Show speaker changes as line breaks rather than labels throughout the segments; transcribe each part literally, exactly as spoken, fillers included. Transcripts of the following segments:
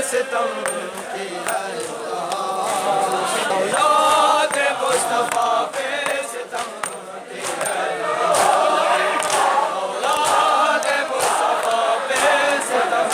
सितम की है औलाद मुस्तफा पे सितम की है औलाद मुस्तफा पे सितम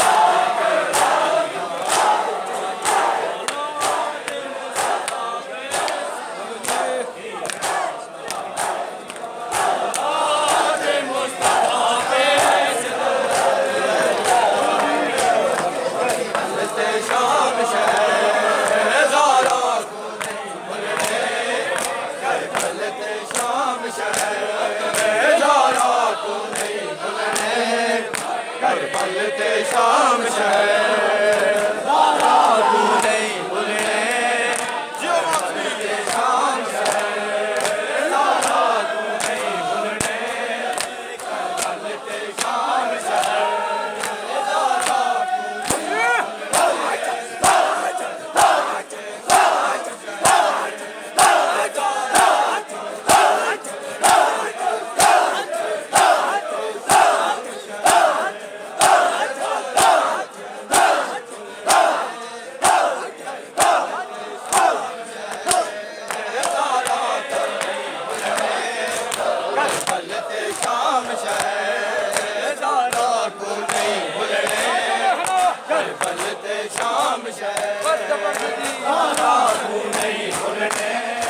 शाम शहर दारा तू नहीं भूलने जो मखनी शाम शहर दारा तू नहीं भूलने शाम शहर दारा शाम शहर दारा को नहीं भूलने करबलते शाम शहर दारा को नहीं भूलने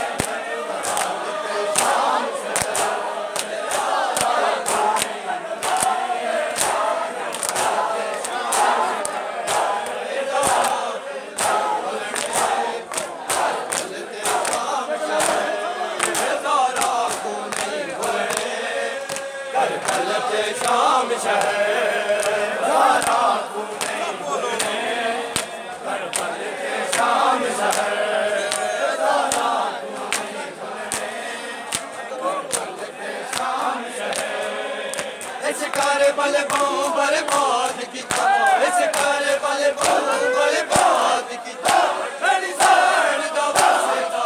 शाम शहर दारा को नहीं भूलने करबलते शाम शहर दारा को नहीं भूलने करबलते शाम शहर इस करबल को बर्बाद किया इस करबल को बर्बाद किया मेरी सैन दा वास्ता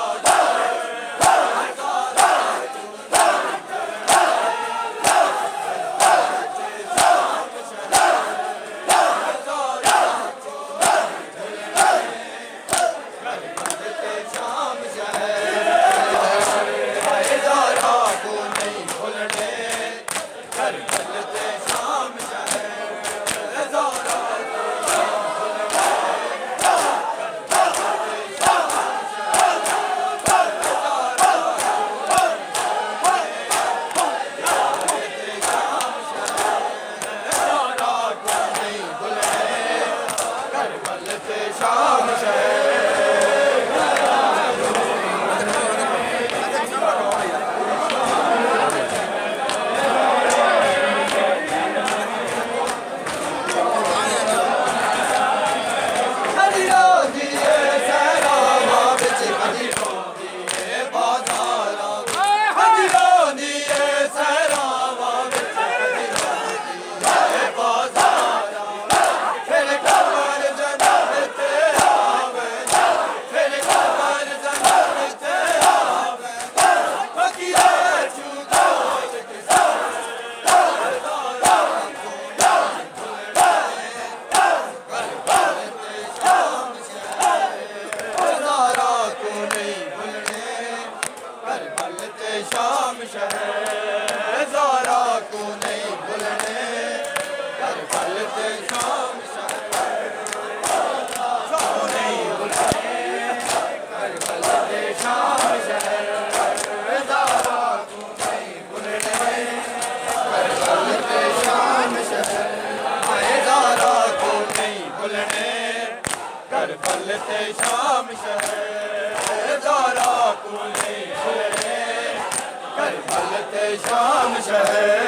शाम शहर दारा को नहीं भूलने करबलते शाम शहर को नहीं भूलने करबलते शाम शहर दारा को नहीं भूलने करबलते शाम शहर दारा को नहीं भूलने करबलते शाम शहर दारा को नहीं भूलने करबलते शाम शहर